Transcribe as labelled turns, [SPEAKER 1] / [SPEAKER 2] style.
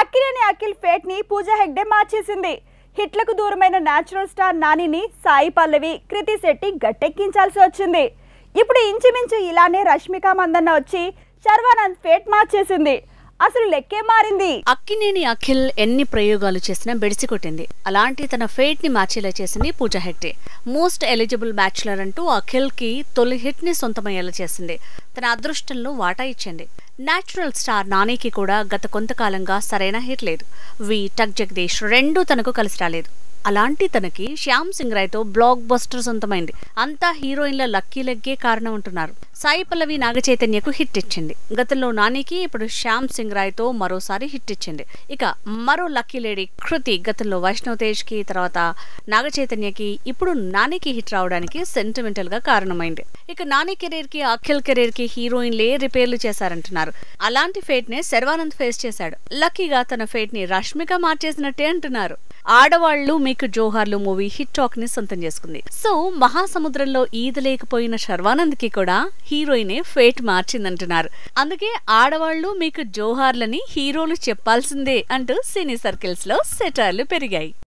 [SPEAKER 1] Akkineni Akhil fate ని పూజా హెగ్డే మార్చేసింది. హిట్లకు దూరమైన నేచురల్ స్టార్ నానిని సాయి పల్లవి, కృతి శెట్టి గట్టెక్కించాల్సి వచ్చింది. ఇప్పుడు ఇంచుమించు ఇలానే రష్మిక మందన్న వచ్చి శర్వానంద్ ఫేట్ మార్చేసింది. అసలు లెక్కే మారింది.
[SPEAKER 2] అక్కినేని అఖిల్ ఎన్ని ప్రయోగాలు చేసినా బెడిసి కొట్టింది. అలాంటి తన ఫేట్ ని మార్చేలా చేసింది Pooja Hegde. Most eligible bachelor అంటూ అఖిల్ కి తొలి హిట్ ని సొంతమయ్యేలా చేసింది. తన అదృష్టంలో వాటా ఇచ్చింది. నేచురల్ స్టార్ నానికి కూడా గత కొంతకాలంగా సరైన హిట్ లేదు. టక్ జగదీష్ రెండూ తనకు కలిసి రాలేదు. అలాంటి తనకి శ్యామ్ సింగ్ రాయ్తో బ్లాక్ బస్టర్ సొంతమైంది. అంతా హీరోయిన్ల లక్కీ లెగ్గే కారణం అంటున్నారు. సాయి పల్లవి, నాగ చైతన్యకు హిట్ ఇచ్చింది. గతంలో నానికి, ఇప్పుడు శ్యామ్ సింగ్ రాయ్తో మరోసారి హిట్ ఇచ్చింది. ఇక మరో లక్కీ లేడీ కృతి గతంలో వైష్ణవ్ తేజ్ కి, తర్వాత నాగ చైతన్యకి, ఇప్పుడు నానికి హిట్ రావడానికి సెంటిమెంటల్ గా కారణమైంది. ఇక నాని కెరీర్ కి, అఖిల్ కెరీర్ కి హీరోయిన్లే రిపేర్లు చేశారంటున్నారు. అలాంటి ఫేట్ నే శర్వానంద్ ఫేస్ చేశాడు. లక్కీగా తన ఫేట్ ని రష్మిక మార్చేసినట్టే అంటున్నారు. ఆడవాళ్లు మీకు జోహార్లు మూవీ హిట్ టాక్ ని సొంతం చేసుకుంది. సో మహాసముద్రంలో ఈదలేకపోయిన శర్వానంద్ కి కూడా హీరోయినే ఫేట్ మార్చిందంటున్నారు. అందుకే ఆడవాళ్లు మీకు జోహార్లని హీరోలు చెప్పాల్సిందే అంటూ సినీ సర్కిల్స్ లో సెటార్లు పెరిగాయి.